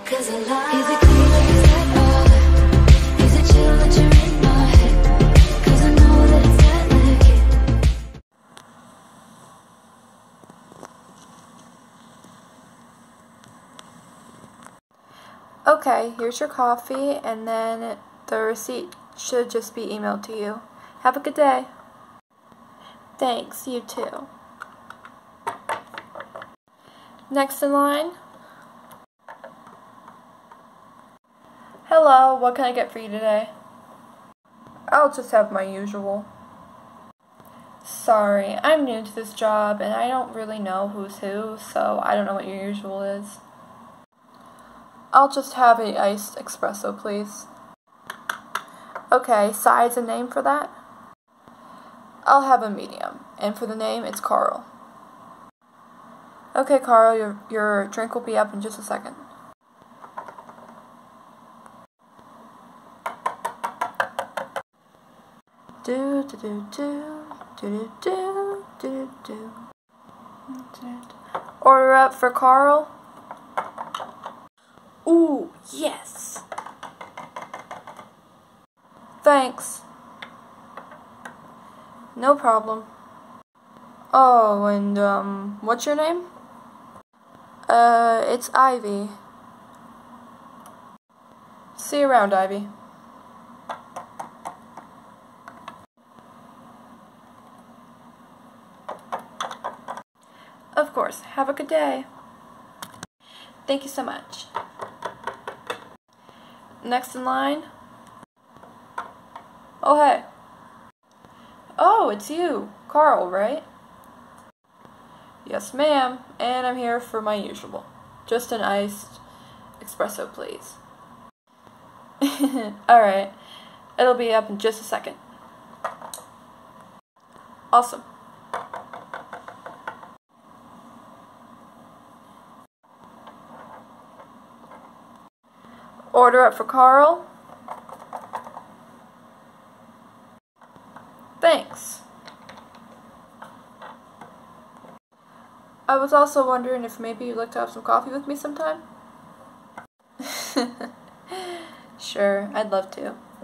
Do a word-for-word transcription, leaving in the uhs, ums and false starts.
Cause I lie. Is it clear that it's that all? Is it chill that you're in my head? Cause I know that it's that liquid. Okay, here's your coffee, and then the receipt should just be emailed to you. Have a good day. Thanks, you too. Next in line. Hello, what can I get for you today? I'll just have my usual. Sorry, I'm new to this job and I don't really know who's who, so I don't know what your usual is. I'll just have a iced espresso, please. Okay, size and name for that? I'll have a medium, and for the name, it's Carl. Okay, Carl, your, your drink will be up in just a second. Do do do do do do do do do. Order up for Carl. Ooh, yes. Thanks. No problem. Oh, and um, what's your name? Uh, it's Ivy. See you around, Ivy. Of course. Have a good day. Thank you so much. Next in line. Oh, hey. Oh, it's you. Carl, right? Yes, ma'am. And I'm here for my usual. Just an iced espresso, please. Alright. It'll be up in just a second. Awesome. Order up for Carl. Thanks. I was also wondering if maybe you'd like to have some coffee with me sometime? Sure, I'd love to.